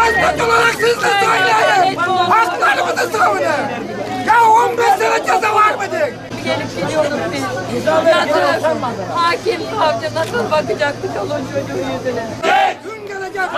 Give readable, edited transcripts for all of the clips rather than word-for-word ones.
Başbakan olarak siz de söyleyin. Haklarımızı savunun. Ya 15 sene ceza var mıdır? Gelip gidiyorduk biz. Nasıl hakim, savcı nasıl bakacaktık onun çocuğun yüzüne? Gün gelecek.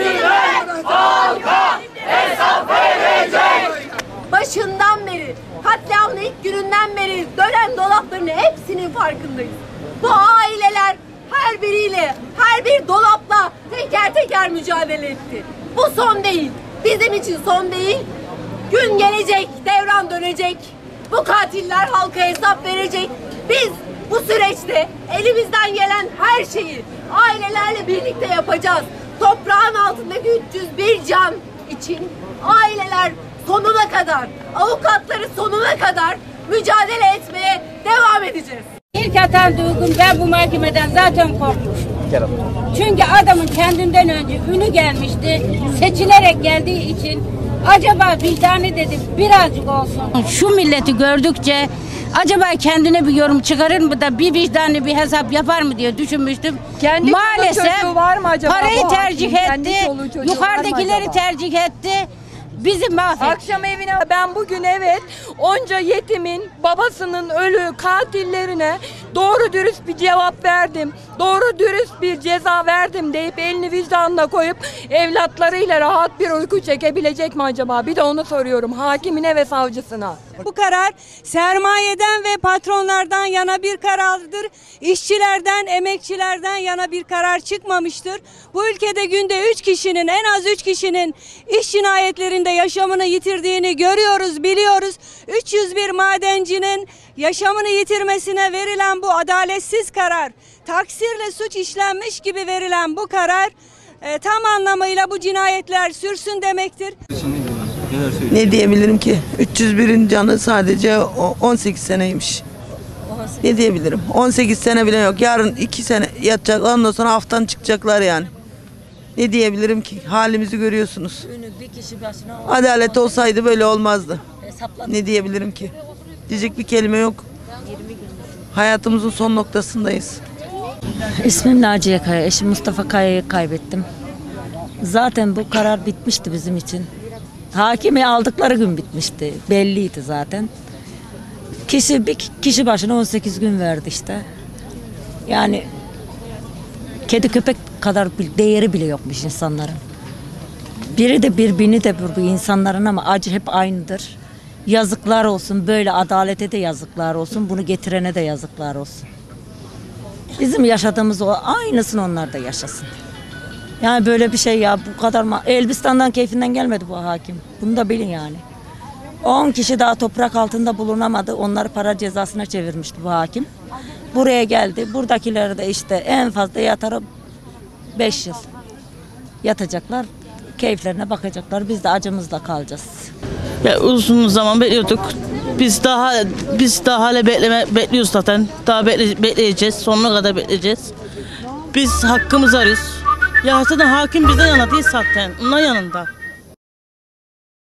Halka hesap verecek. Başından beri, katliamın ilk gününden beri dönen dolapların hepsinin farkındayız. Bu aileler her biriyle, her bir dolapla teker teker mücadele etti. Bu son değil. Bizim için son değil. Gün gelecek, devran dönecek. Bu katiller halka hesap verecek. Biz bu süreçte elimizden gelen her şeyi ailelerle birlikte yapacağız. Toprağın altındaki 301 can için aileler sonuna kadar, avukatları sonuna kadar mücadele etmeye devam edeceğiz. İlk atan duygum ben bu mahkemeden zaten korkmuşum. Çünkü adamın kendinden önce ünü gelmişti. Seçilerek geldiği için acaba vicdanı dedim birazcık olsun. Şu milleti gördükçe acaba kendine bir yorum çıkarır mı da bir vicdanlı bir hesap yapar mı diye düşünmüştüm. Maalesef var mı acaba? parayı tercih etti, yukarıdakileri tercih etti. Bizi mahvetti. Akşam evine ben bugün evet onca yetimin babasının ölü katillerine doğru dürüst bir cevap verdim. Doğru dürüst bir ceza verdim deyip elini vicdanına koyup evlatlarıyla rahat bir uyku çekebilecek mi acaba? Bir de onu soruyorum hakimine ve savcısına. Bu karar sermayeden ve patronlardan yana bir karardır. İşçilerden, emekçilerden yana bir karar çıkmamıştır. Bu ülkede günde 3 kişinin, en az 3 kişinin iş cinayetlerinde yaşamını yitirdiğini görüyoruz, biliyoruz. 301 madencinin yaşamını yitirmesine verilen bu adaletsiz karar, taksirle suç işlenmiş gibi verilen bu karar tam anlamıyla bu cinayetler sürsün demektir. Ne diyebilirim ki? 301'in canı sadece 18 seneymiş. Ne diyebilirim? 18 sene bile yok. Yarın 2 sene yatacaklar, ondan sonra haftan çıkacaklar yani. Ne diyebilirim ki? Halimizi görüyorsunuz. Adalet olsaydı böyle olmazdı. Ne diyebilirim ki? Diyecek bir kelime yok. Hayatımızın son noktasındayız. İsmim Naciye Kaya, eşim Mustafa Kaya'yı kaybettim. Zaten bu karar bitmişti bizim için. Hakimi aldıkları gün bitmişti. Belliydi zaten. Bir kişi başına 18 gün verdi işte. Yani kedi köpek kadar bir değeri bile yokmuş insanların. Biri de birbirini de bu insanların ama acı hep aynıdır. Yazıklar olsun, böyle adalete de yazıklar olsun, bunu getirene de yazıklar olsun. Bizim yaşadığımız o aynısını onlar da yaşasın. Yani böyle bir şey ya, bu kadar Elbistan'dan keyfinden gelmedi bu hakim. Bunu da bilin yani. 10 kişi daha toprak altında bulunamadı. Onları para cezasına çevirmişti bu hakim. Buraya geldi. Buradakileri de işte en fazla yatarı 5 yıl. Yatacaklar. Keyiflerine bakacaklar. Biz de acımızla kalacağız. Ya uzun zaman bekliyorduk. Biz daha hala bekliyoruz zaten. Daha bekleyeceğiz. Sonuna kadar bekleyeceğiz. Biz hakkımızı arıyoruz. Ya zaten hakim bizden yana değil zaten. Onun yanında.